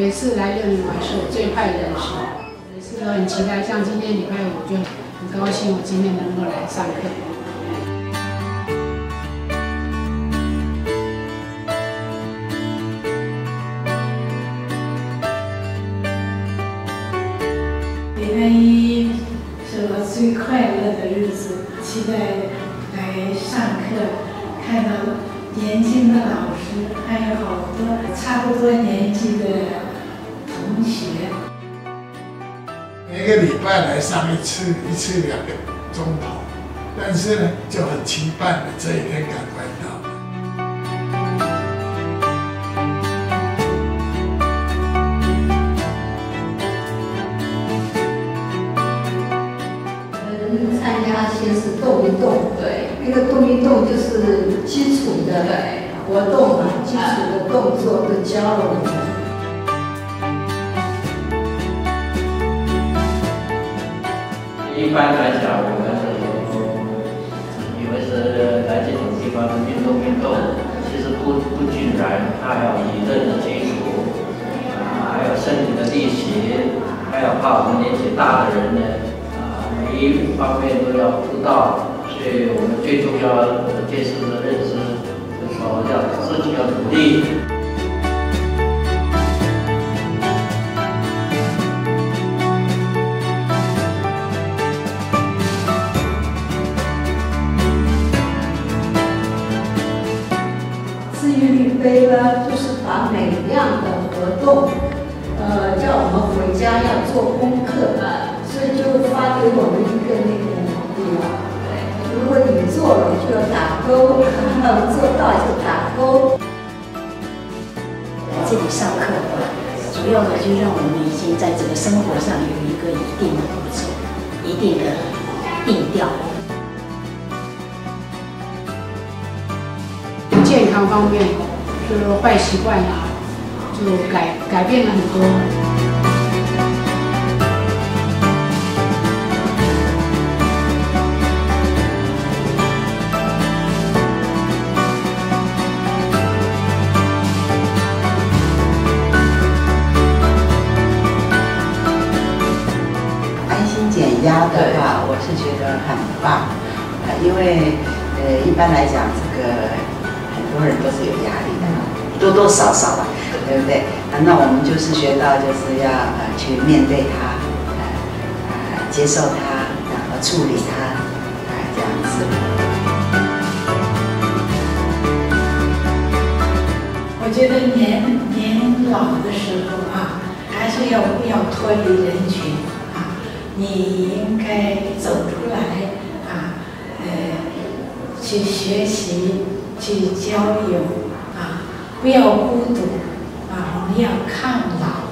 每次来6年玩是我最快乐的时候，每次都很期待。像今天礼拜五，就很高兴我今天能够来上课。 礼拜一是我最快乐的日子，期待来上课，看到年轻的老师，还有好多差不多年纪的同学。 每个礼拜来上一次2个钟头，但是呢，就很期盼的这一天赶快到。 参加先是动一动，对，那个动一动就是基础的活动嘛，基础的动作都教了我们。 一般来讲，我们以为是来这种地方运动，其实不尽然，它还有理论的基础，还有身体的力行，还有怕我们年纪大的人呢。每一方面都要知道，所以我们最重要的这次的认知，就是说要自己要努力。 自愈力杯呢，就是把每样的活动，叫我们回家要做功课。所以就发给我们一个那个表，如果你做了就要打勾，做到就打勾。 来这里上课的话，主要的就让我们已经在这个生活上有一个一定的步骤，一定的定调。 健康方面，就是坏习惯啊，就改变了很多。 减压的话，我是觉得很棒，因为一般来讲，这个很多人都是有压力的，多多少少吧，对不对？那我们就是学到就是要去面对它，接受它，然后处理它，这样子。 我觉得年老的时候啊，还是要不要脱离人群。你应该走出来啊，去学习，去交友啊，不要孤独啊，我们要抗老。